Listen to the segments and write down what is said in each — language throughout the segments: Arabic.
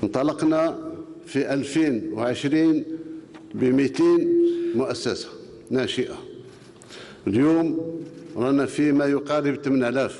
انطلقنا في 2020 ب 200 مؤسسة ناشئة. اليوم رانا في ما يقارب 8000،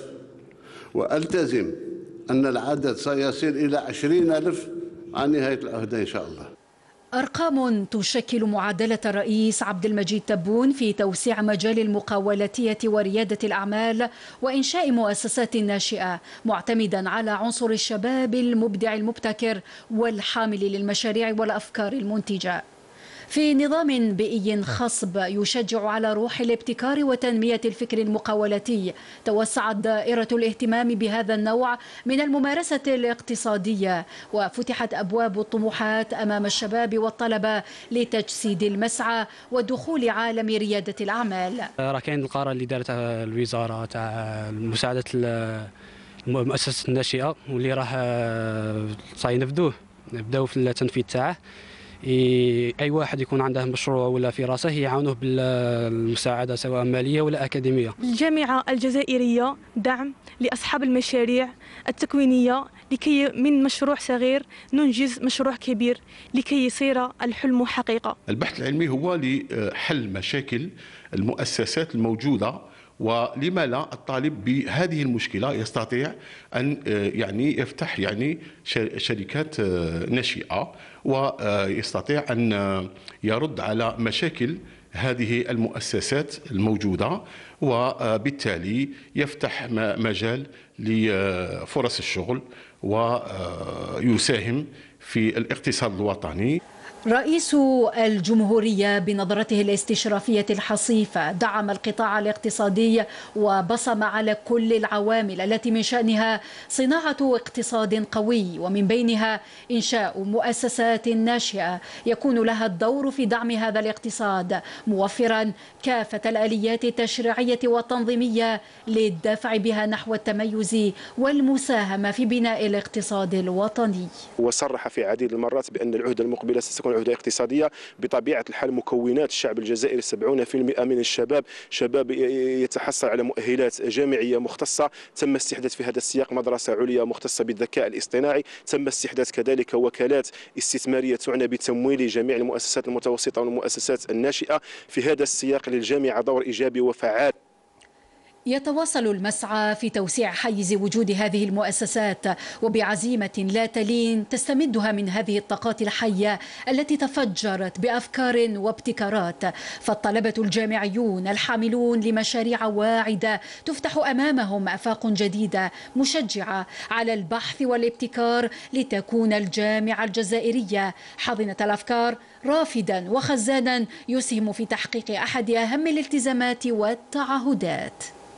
وألتزم أن العدد سيصل إلى 20,000 عن نهاية العهد إن شاء الله. أرقام تشكل معادلة الرئيس عبد المجيد تبون في توسيع مجال المقاولاتية وريادة الأعمال وإنشاء مؤسسات ناشئة، معتمدا على عنصر الشباب المبدع المبتكر والحامل للمشاريع والأفكار المنتجة. في نظام بيئي خصب يشجع على روح الابتكار وتنمية الفكر المقاولاتي، توسعت دائرة الاهتمام بهذا النوع من الممارسة الاقتصادية، وفتحت أبواب الطموحات أمام الشباب والطلبة لتجسيد المسعى والدخول عالم ريادة الأعمال. راه كاين القرار اللي دارتها الوزارة تاع مساعدة المؤسسات الناشئة واللي راه سينفذوه، نبداو في التنفيذ تاعه. أي واحد يكون عنده مشروع ولا في راسه يعاونوه بالمساعدة سواء مالية ولا أكاديمية. الجامعة الجزائرية دعم لأصحاب المشاريع التكوينية لكي من مشروع صغير ننجز مشروع كبير لكي يصير الحلم حقيقة. البحث العلمي هو لحل مشاكل المؤسسات الموجودة، ولما لا الطالب بهذه المشكلة يستطيع أن يفتح شركات ناشئة، ويستطيع أن يرد على مشاكل هذه المؤسسات الموجودة، وبالتالي يفتح مجال لفرص الشغل ويساهم في الاقتصاد الوطني. رئيس الجمهورية بنظرته الاستشرافية الحصيفة دعم القطاع الاقتصادي وبصم على كل العوامل التي من شأنها صناعة اقتصاد قوي، ومن بينها إنشاء مؤسسات ناشئة يكون لها الدور في دعم هذا الاقتصاد، موفرا كافة الآليات التشريعية والتنظيمية للدفع بها نحو التميز والمساهمة في بناء الاقتصاد الوطني. وصرح في عديد المرات بأن العهدة المقبلة ستكون عهدة اقتصادية. بطبيعة الحال مكونات الشعب الجزائري 70% من الشباب شباب يتحصل على مؤهلات جامعية مختصة. تم استحداث في هذا السياق مدرسة عليا مختصة بالذكاء الاصطناعي. تم استحداث كذلك وكالات استثمارية تعنى بتمويل جميع المؤسسات المتوسطة والمؤسسات الناشئة. في هذا السياق للجامعة دور إيجابي وفعال. يتواصل المسعى في توسيع حيز وجود هذه المؤسسات، وبعزيمة لا تلين تستمدها من هذه الطاقات الحية التي تفجرت بأفكار وابتكارات. فالطلبة الجامعيون الحاملون لمشاريع واعدة تفتح أمامهم آفاق جديدة مشجعة على البحث والابتكار، لتكون الجامعة الجزائرية حاضنة الأفكار، رافدا وخزانا يسهم في تحقيق أحد أهم الالتزامات والتعهدات.